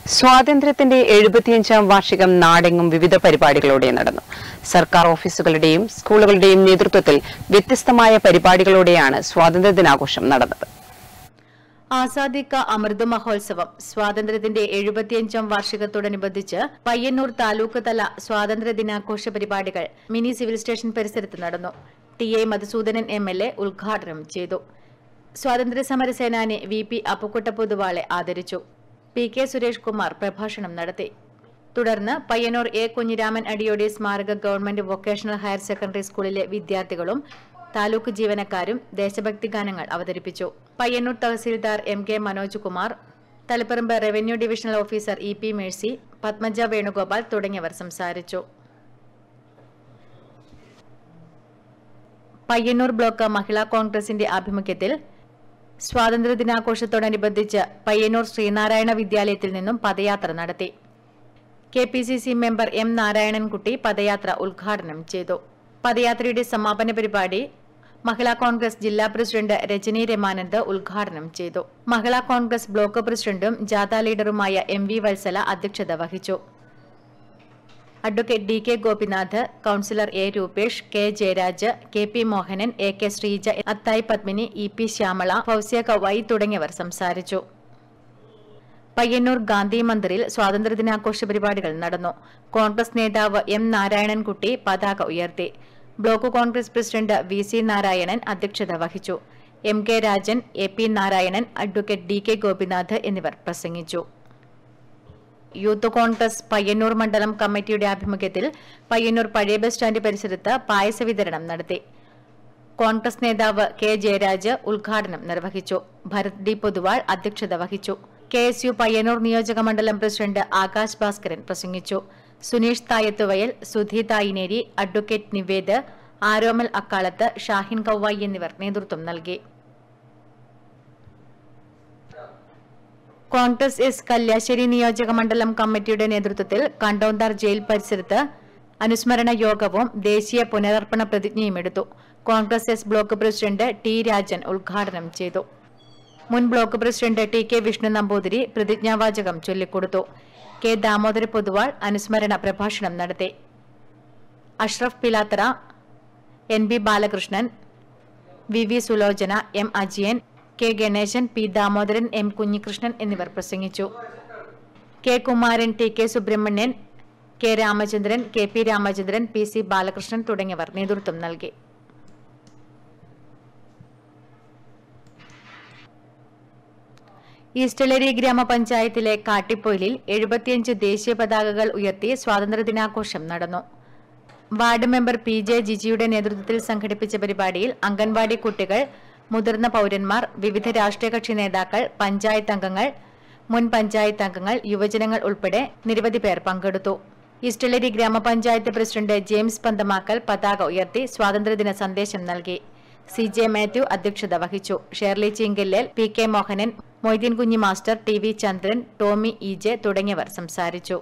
സ്വാതന്ത്ര്യത്തിന്റെ 75ാം വാർഷികം നാടെങ്ങും വിവിധ പരിപാടികളോടെ നടന്നു. സർക്കാർ ഓഫീസുകളുടെയും സ്കൂളുകളുടെയും നേതൃത്വത്തിൽ വ്യത്യസ്തമായ പരിപാടികളോടെയാണ് സ്വാതന്ത്ര്യദിനാഘോഷം നടന്നത്. ആസാദി കാ അമൃത് മഹോത്സവം സ്വാതന്ത്ര്യത്തിന്റെ 75ാം വാർഷികത്തോടനുബന്ധിച്ച് പയ്യന്നൂർ താലൂക്ക് തല സ്വാതന്ത്ര്യദിനാഘോഷ പരിപാടികൾ മിനി സിവിൽ സ്റ്റേഷൻ പരിസരത്ത് നടന്നു. ടി.ഐ. മധുസൂദനൻ എം.എൽ.എ. ഉദ്ഘാടനം ചെയ്തു. സ്വാതന്ത്ര്യസമര സേനാനി വി.പി. അപ്പുക്കുട്ട പൊതുവാളെ ആദരിച്ചു. പി.കെ. സുരേഷ് കുമാർ പ്രഭാഷണം നടത്തി. തുടർന്ന് പയ്യന്നൂർ എ. കുഞ്ഞിരാമൻ അടിയോടി സ്മാരക ഗവൺമെന്റ് വൊക്കേഷണൽ ഹയർ സെക്കൻഡറി സ്കൂളിലെ വിദ്യാർത്ഥികളും താലൂക്ക് ജീവനക്കാരും ദേശഭക്തി ഗാനങ്ങൾ അവതരിപ്പിച്ചു. Payyanur tahsildar MK. Manoj Kumar, Taliparamba revenue divisional officer EP. Mercy, Padmaja Venugopal തുടങ്ങിയവർ സംസാരിച്ചു. പയ്യന്നൂർ ബ്ലോക്ക് മഹിളാ കോൺഗ്രസിന്റെ ആഭിമുഖ്യത്തിൽ സ്വാതന്ത്ര്യദിനാഘോഷത്തോടനുബന്ധിച്ച് പയ്യന്നൂർ ശ്രീനാരായണ വിദ്യാലയത്തിൽ നിന്നും പദയാത്ര നടത്തി. KPCC member M. നാരായണൻകുട്ടി പദയാത്ര ഉദ്ഘാടനം ചെയ്തു. പദയാത്രയുടെ സമാപന പരിപാടി മഹിളാ കോൺഗ്രസ് ജില്ലാ പ്രസിഡന്റ് രജനി രമാനന്ദ് ഉദ്ഘാടനം ചെയ്തു. മഹിളാ കോൺഗ്രസ് ബ്ലോക്ക് പ്രസിഡന്റും ജാഥ ലീഡറുമായ എം.വി. വത്സല അധ്യക്ഷത വഹിച്ചു. Advocate DK. Gopinath, councillor A. Rupesh, K. Jayaraj, KP. Mohanan, AK. Sreeja, Athayi Padmini, EP. Shyamala, Fousiya Kavayi തുടങ്ങിയവർ സംസാരിച്ചു. പയ്യന്നൂർ ഗാന്ധി മന്ദിറിൽ സ്വാതന്ത്ര്യദിനാഘോഷ പരിപാടികൾ നടന്നു. കോൺഗ്രസ് നേതാവ് എം. നാരായണൻകുട്ടി പതാക ഉയർത്തി. Block Congress president VC. Narayanan അധ്യക്ഷത വഹിച്ചു. MK. Rajan, AP. Narayanan, advocate DK. Gopinath എന്നിവർ പ്രസംഗിച്ചു. യൂത്ത് കോൺഗ്രസ് പയ്യന്നൂർ മണ്ഡലം കമ്മിറ്റിയുടെ ആഭിമുഖ്യത്തിൽ പയ്യന്നൂർ പഴയ ബസ് സ്റ്റാൻഡ് പരിസരത്ത് പായസ വിതരണം നടത്തി. കോൺഗ്രസ് നേതാവ് കെ. ജയരാജ് ഉദ്ഘാടനം നിർവഹിച്ചു. ഭരത് ഡി. പൊതുവാൾ അധ്യക്ഷത വഹിച്ചു. കെ.എസ്.യു. പയ്യന്നൂർ നിയോജക മണ്ഡലം പ്രസിഡന്റ് ആകാശ് ഭാസ്കരൻ പ്രസംഗിച്ചു. സുനീഷ് തായത്തുവയൽ, സുധി തായിനേരി, അഡ്വക്കേറ്റ് നിവേദ്, ആരോമൽ അക്കാളത്ത്, ഷാഹിൻ കൗവായി എന്നിവർ നേതൃത്വം നൽകി. കോൺഗ്രസ് എസ് കല്യാശ്ശേരി നിയോജക മണ്ഡലം കമ്മിറ്റിയുടെ നേതൃത്വത്തിൽ കണ്ടോന്താർ ജയിൽ പരിസരത്ത് അനുസ്മരണ യോഗവും ദേശീയ പുനരർപ്പണ പ്രതിജ്ഞയും എടുത്തു. Congress S block president T. Rajan ഉദ്ഘാടനം ചെയ്തു. മുൻ block president T. K. Vishnu Namboothiri പ്രതിജ്ഞാവാചകം ചൊല്ലിക്കൊടുത്തു. കെ. ദാമോദര പൊതുവാൾ അനുസ്മരണ പ്രഭാഷണം നടത്തി. Ashraf Pilathara, N. B. Balakrishnan, V. V. Sulochana, M. Ajiyan, K. Ganesan, P. Damodaran, M. Kunhikrishnan എന്നിവർ പ്രസംഗിച്ചു. K. Kumaran, T. K. Subramanian, K. Ramachandran, K. P. Ramachandran, P. C. Balakrishnan തുടങ്ങിയവർ നേതൃത്വം നൽകി. ഈസ്റ്റലേരി ഗ്രാമപഞ്ചായത്തിലെ കാട്ടിപ്പൊയിലിൽ 75 ദേശീയ പതാകകൾ ഉയർത്തി സ്വാതന്ത്ര്യദിനാഘോഷം നടന്നു. Ward member P. ജെ. ജിജിയുടെ നേതൃത്വത്തിൽ സംഘടിപ്പിച്ച പരിപാടിയിൽ അംഗൻവാടി കുട്ടികൾ, മുതിർന്ന പൌരന്മാർ, വിവിധ രാഷ്ട്രീയ കക്ഷി നേതാക്കൾ, പഞ്ചായത്ത് അംഗങ്ങൾ, മുൻ പഞ്ചായത്ത് അംഗങ്ങൾ, യുവജനങ്ങൾ ഉൾപ്പെടെ നിരവധി പേർ പങ്കെടുത്തു. ഈസ്റ്റലേരി ഗ്രാമപഞ്ചായത്ത് പ്രസിഡന്റ് ജെയിംസ് പന്തമാക്കൽ പതാക ഉയർത്തി സ്വാതന്ത്ര്യദിന സന്ദേശം നൽകി. സി. ജെ. മാത്യു അധ്യക്ഷത വഹിച്ചു. Shirley Chinkallel, P. K. Mohanan, Moideen Kunhi master, T. V. Chandran, Tommy E. J തുടങ്ങിയവർ സംസാരിച്ചു.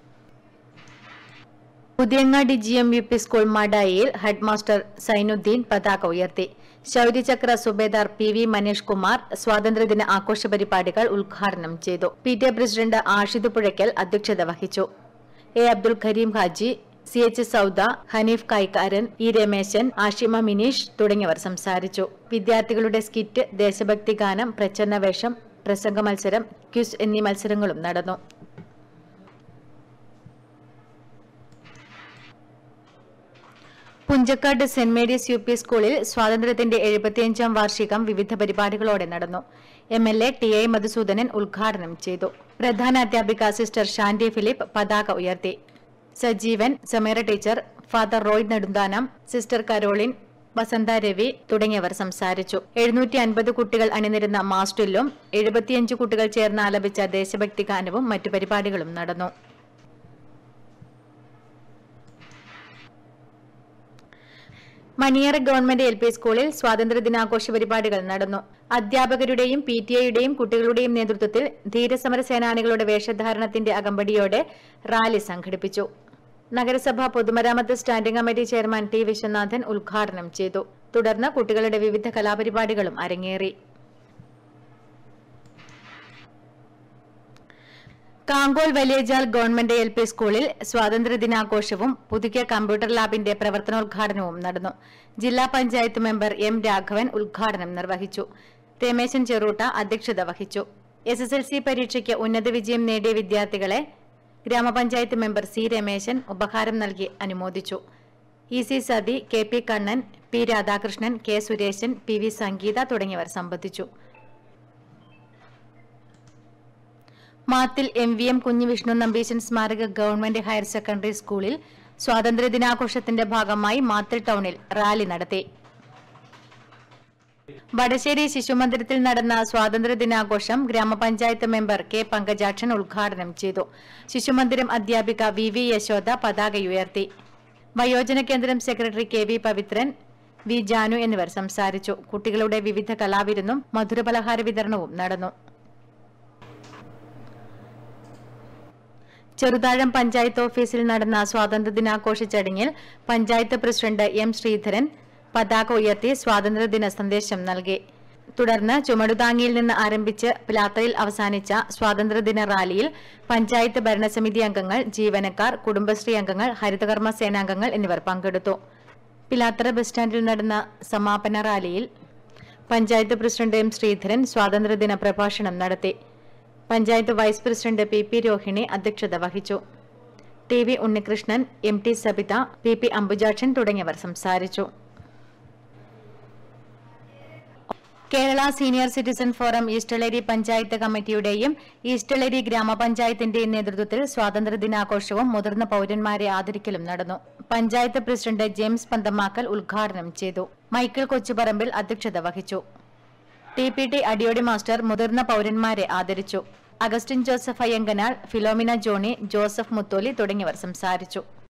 പുതിയങ്ങാടി GMUP സ്കൂൾ മാടായിയിൽ ഹെഡ്മാസ്റ്റർ സൈനുദ്ദീൻ പതാക ഉയർത്തി. ശൌര്യചക്ര സുബേദാർ പി. വി. മനീഷ് കുമാർ സ്വാതന്ത്ര്യദിന ആഘോഷ പരിപാടികൾ ഉദ്ഘാടനം ചെയ്തു. PTA പ്രസിഡന്റ് ആഷിദ് പുഴയ്ക്കൽ അധ്യക്ഷത വഹിച്ചു. A. Abdul Karim Haji, CH Sauda, Hanif Kaykkaran, E. Rameshan, Ashima Minish തുടങ്ങിയവർ സംസാരിച്ചു. വിദ്യാർത്ഥികളുടെ സ്കിറ്റ്, ദേശഭക്തി ഗാനം, പ്രച്ഛന്നവേഷം, പ്രസംഗ മത്സരം, ക്വിസ് എന്നീ മത്സരങ്ങളും നടന്നു. പുഞ്ചക്കാട് സെന്റ് മേരീസ് UP സ്കൂളിൽ സ്വാതന്ത്ര്യത്തിന്റെ 75ാം വാർഷികം വിവിധ പരിപാടികളോടെ നടന്നു. MLA ടി.ഐ. മധുസൂദനൻ ഉദ്ഘാടനം ചെയ്തു. പ്രധാന അധ്യാപിക സിസ്റ്റർ ഷാന്റി ഫിലിപ്പ് പതാക ഉയർത്തി. Sajeevan, Sameera teacher, father Roy Nedunthanam, sister Caroline, Vasantha Ravi തുടങ്ങിയവർ സംസാരിച്ചു. 750 കുട്ടികൾ അണിനിരുന്ന മാസ്റ്റിലും 75 കുട്ടികൾ ചേർന്ന് ആലപിച്ച ദേശഭക്തി ഗാനവും മറ്റു പരിപാടികളും നടന്നു. മണിയറ ഗവൺമെന്റ് LP സ്കൂളിൽ സ്വാതന്ത്ര്യദിനാഘോഷ പരിപാടികൾ നടന്നു. അധ്യാപകരുടെയും PTA-യുടെയും കുട്ടികളുടെയും നേതൃത്വത്തിൽ ധീരസമര സേനാനികളുടെ വേഷധാരണത്തിന്റെ അകമ്പടിയോടെ റാലി സംഘടിപ്പിച്ചു. നഗരസഭ പൊതുമരാമത്ത് standing committee chairman T. Viswanathan ഉദ്ഘാടനം ചെയ്തു. തുടർന്ന് കുട്ടികളുടെ വിവിധ കലാപരിപാടികളും അരങ്ങേറി. കാങ്കോൽ വലിയജാൽ ഗവൺമെന്റ് LP സ്കൂളിൽ സ്വാതന്ത്ര്യദിനാഘോഷവും പുതുക്കിയ കമ്പ്യൂട്ടർ ലാബിന്റെ പ്രവർത്തനോദ്ഘാടനവും നടന്നു. ജില്ലാ പഞ്ചായത്ത് മെമ്പർ M. രാഘവൻ ഉദ്ഘാടനം നിർവഹിച്ചു. രമേശൻ ചെറൂട്ട അധ്യക്ഷത വഹിച്ചു. SSLC പരീക്ഷയ്ക്ക് ഉന്നത വിജയം നേടിയ വിദ്യാർത്ഥികളെ ഗ്രാമപഞ്ചായത്ത് മെമ്പർ C. രമേശൻ ഉപഹാരം നൽകി അനുമോദിച്ചു. EC sati, KP Kannan, P. Radhakrishnan, K. Sureshan, PV സംഗീത തുടങ്ങിയവർ സംബന്ധിച്ചു. മാത്തിൽ MVM കുഞ്ഞിവിഷ്ണു നമ്പീശൻ സ്മാരക ഗവൺമെന്റ് ഹയർ സെക്കൻഡറി സ്കൂളിൽ സ്വാതന്ത്ര്യദിനാഘോഷത്തിന്റെ ഭാഗമായി മാത്തിൽ ടൌണിൽ റാലി നടത്തി. വടശ്ശേരി ശിശുമന്ദിരത്തിൽ നടന്ന സ്വാതന്ത്ര്യദിനാഘോഷം ഗ്രാമപഞ്ചായത്ത് മെമ്പർ K. പങ്കജാക്ഷൻ ഉദ്ഘാടനം ചെയ്തു. ശിശുമന്ദിരം അധ്യാപിക VV യശോദ പതാകയുയർത്തി. വയോജന കേന്ദ്രം secretary KV Pavithran, V. Janu എന്നിവർ സംസാരിച്ചു. കുട്ടികളുടെ വിവിധ കലാവിരുന്നും മധുരപലഹാര വിതരണവും നടന്നു. ചെറുതാഴം പഞ്ചായത്ത് ഓഫീസിൽ നടന്ന സ്വാതന്ത്ര്യദിനാഘോഷ ചടങ്ങിൽ പഞ്ചായത്ത് പ്രസിഡന്റ് M. ശ്രീധരൻ പതാക ഉയർത്തി സ്വാതന്ത്ര്യദിന സന്ദേശം നൽകി. തുടർന്ന് ചുമടുതാങ്ങിയിൽ നിന്ന് ആരംഭിച്ച് പിലാത്രയിൽ അവസാനിച്ച സ്വാതന്ത്ര്യദിന റാലിയിൽ പഞ്ചായത്ത് ഭരണസമിതി അംഗങ്ങൾ, ജീവനക്കാർ, കുടുംബശ്രീ അംഗങ്ങൾ, ഹരിതകർമ്മ സേനാംഗങ്ങൾ എന്നിവർ പങ്കെടുത്തു. പിലാത്ര ബസ് സ്റ്റാൻഡിൽ നടന്ന സമാപന റാലിയിൽ പഞ്ചായത്ത് പ്രസിഡന്റ് M. ശ്രീധരൻ സ്വാതന്ത്ര്യദിന പ്രഭാഷണം നടത്തി. Panchayat vice president PP Rohini അധ്യക്ഷത വഹിച്ചു. TV Unnikrishnan, MT Sabitha, PP Ambujakshan തുടങ്ങിയവർ സംസാരിച്ചു. Kerala senior citizen forum Eastaleri panchayat കമ്മിറ്റിയുടെയും ഈസ്റ്റളേരി ഗ്രാമപഞ്ചായത്തിന്റെയും നേതൃത്വത്തിൽ സ്വാതന്ത്ര്യദിനാഘോഷവും മുതിർന്ന പൌരന്മാരെ ആദരിക്കലും നടന്നു. പഞ്ചായത്ത് പ്രസിഡന്റ് ജെയിംസ് പന്തമാക്കൽ ഉദ്ഘാടനം ചെയ്തു. മൈക്കിൾ കൊച്ചുപറമ്പിൽ അധ്യക്ഷത വഹിച്ചു. TPT അടിയോടി മാസ്റ്റർ മുതിർന്ന പൌരന്മാരെ ആദരിച്ചു. Augustine Joseph Ayyankanal, Philomina Johny, Joseph Mutholi തുടങ്ങിയവർ സംസാരിച്ചു.